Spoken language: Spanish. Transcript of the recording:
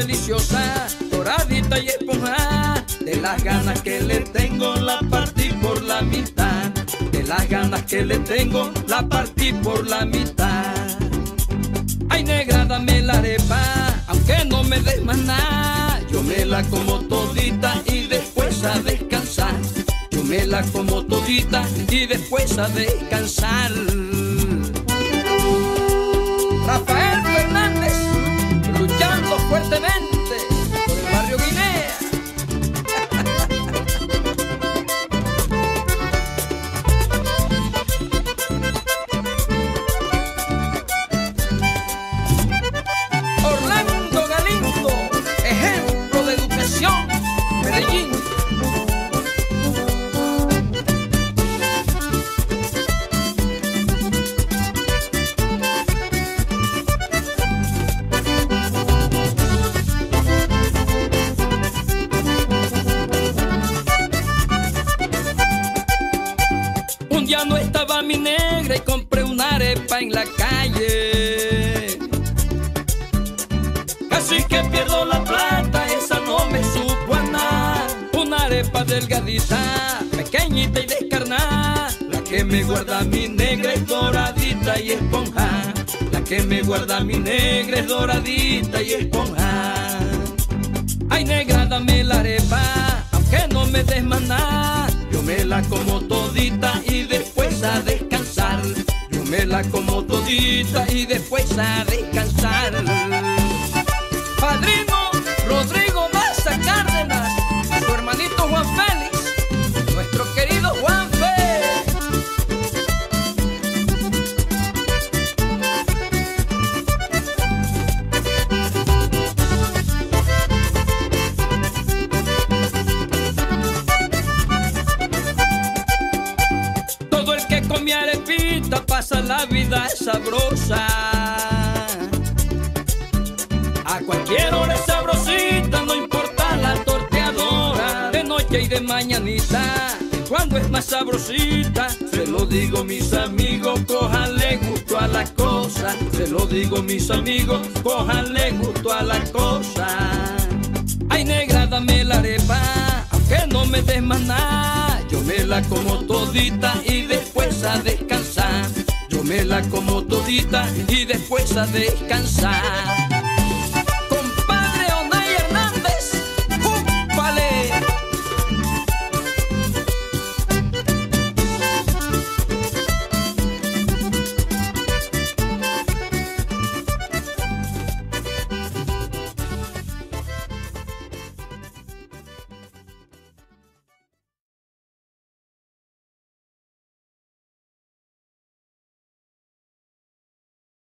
deliciosa, doradita y esponjada. De las ganas que le tengo la partí por la mitad. De las ganas que le tengo la partí por la mitad. Ay, negra, dame la arepa, aunque no me des más nada. Yo me la como todita y después a descansar. Yo me la como todita y después a descansar. Rafael Fernández, luchando fuertemente por el barrio Guinea. Orlando Galindo, ejemplo de educación, Medellín. Ya no estaba mi negra y compré una arepa en la calle. Casi que pierdo la plata, esa no me supo a nada. Una arepa delgadita, pequeñita y descarnada. La que me guarda mi negra es doradita y esponja. La que me guarda mi negra es doradita y esponja. Ay, negra, dame la arepa, aunque no me des más nada. Yo me la como todita y después a descansar. Yo me la como todita y después a descansar. Padrino Rodrigo Maza Cárdenas, su hermanito Juan Félix, nuestro querido Juan Félix. Con mi arepita pasa la vida sabrosa. A cualquier hora es sabrosita, no importa la torteadora. De noche y de mañanita, cuando es más sabrosita. Se lo digo mis amigos, cójanle gusto a la cosa. Se lo digo mis amigos, cójanle gusto a la cosa. Ay, negra, dame la arepa, aunque no me des más nada. Yo me la como todita y después a descansar. Yo me la como todita y después a descansar.